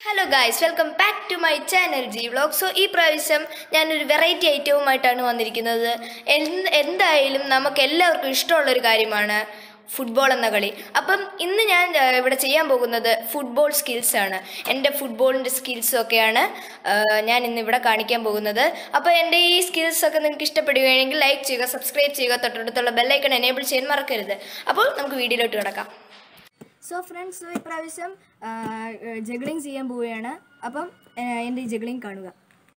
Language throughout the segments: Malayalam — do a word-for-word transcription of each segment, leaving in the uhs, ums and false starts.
Hello guys, welcome back to my channel G Vlog. So ഈ പ്രാവശ്യം ഞാനൊരു വെറൈറ്റി ഐറ്റവുമായിട്ടാണ് വന്നിരിക്കുന്നത്. എന്തായാലും നമുക്ക് എല്ലാവർക്കും ഇഷ്ടമുള്ള ഒരു കാര്യമാണ് ഫുട്ബോൾ എന്ന കളി. അപ്പം ഇന്ന് ഞാൻ ഇവിടെ ചെയ്യാൻ പോകുന്നത് ഫുട്ബോൾ സ്കിൽസ് ആണ്. എൻ്റെ ഫുട്ബോളിൻ്റെ സ്കിൽസും ഒക്കെയാണ് ഞാൻ ഇന്ന് ഇവിടെ കാണിക്കാൻ പോകുന്നത്. അപ്പോൾ എൻ്റെ ഈ സ്കിൽസ് ഒക്കെ നിങ്ങൾക്ക് ഇഷ്ടപ്പെടുകയാണെങ്കിൽ ലൈക്ക് ചെയ്യുക, സബ്സ്ക്രൈബ് ചെയ്യുക, തൊട്ടടുത്തുള്ള ബെല്ലൈക്കൺ എനേബിൾ ചെയ്യാൻ മറക്കരുത്. അപ്പോൾ നമുക്ക് വീഡിയോയിലോട്ട് കിടക്കാം. സോ ഫ്രണ്ട്സ്, ഇപ്രാവശ്യം ജഗ്ലിംഗ് ചെയ്യാൻ പോവുകയാണ്. അപ്പം എൻ്റെ ഈ ജഗ്ലിംഗ് കാണുക.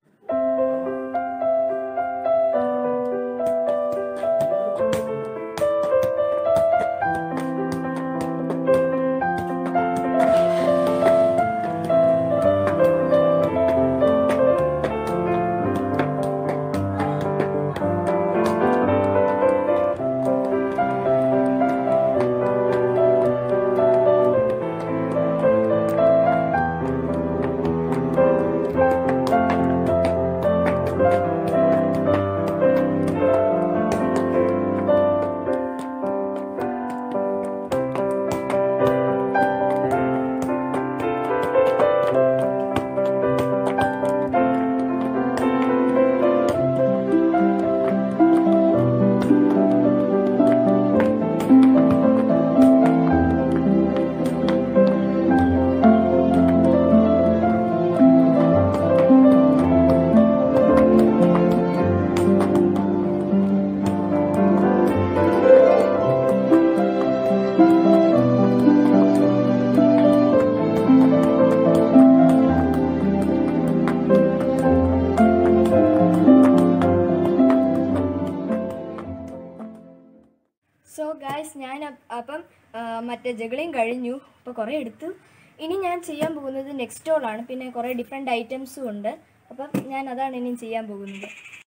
സോ ഗായ്സ്, ഞാൻ അപ്പം മറ്റേ ജഗ്ലിംഗ് കഴിഞ്ഞു. അപ്പോൾ കുറേ എടുത്തു. ഇനി ഞാൻ ചെയ്യാൻ പോകുന്നത് നെക്സ്റ്റ് ഓളാണ്. പിന്നെ കുറേ ഡിഫറെൻറ്റ് ഐറ്റംസും ഉണ്ട്. അപ്പം ഞാൻ അതാണ് ഇനി ചെയ്യാൻ പോകുന്നത്.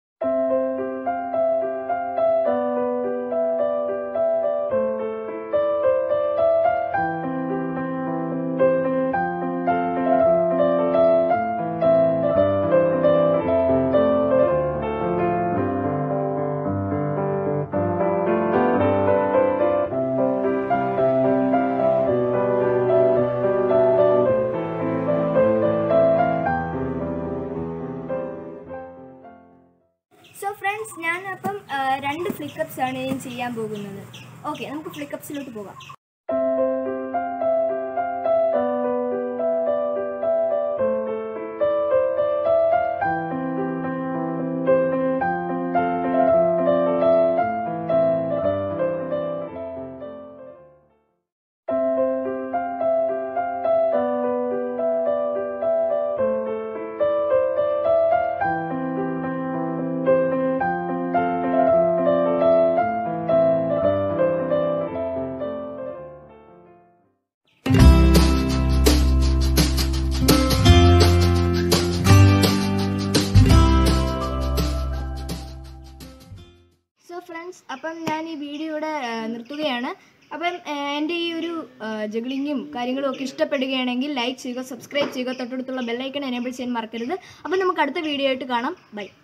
സോ ഫ്രണ്ട്സ്, ഞാൻ അപ്പം രണ്ട് ഫ്ലിക്കപ്സ് ആണ് ഞാൻ ചെയ്യാൻ പോകുന്നത്. ഓക്കെ, നമുക്ക് ഫ്ലിക്കപ്സിലോട്ട് പോകാം. ഫ്രണ്ട്സ്, അപ്പം ഞാൻ ഈ വീഡിയോ ഇവിടെ നിർത്തുകയാണ്. അപ്പം എൻ്റെ ഈ ഒരു ജഗ്ലിങ്ങും കാര്യങ്ങളും ഒക്കെ ഇഷ്ടപ്പെടുകയാണെങ്കിൽ ലൈക്ക് ചെയ്യുക, സബ്സ്ക്രൈബ് ചെയ്യുക, തൊട്ടടുത്തുള്ള ബെല്ലൈക്കൺ എനേബിൾ ചെയ്യാൻ മറക്കരുത്. അപ്പം നമുക്ക് അടുത്ത വീഡിയോ ആയിട്ട് കാണാം. ബൈ.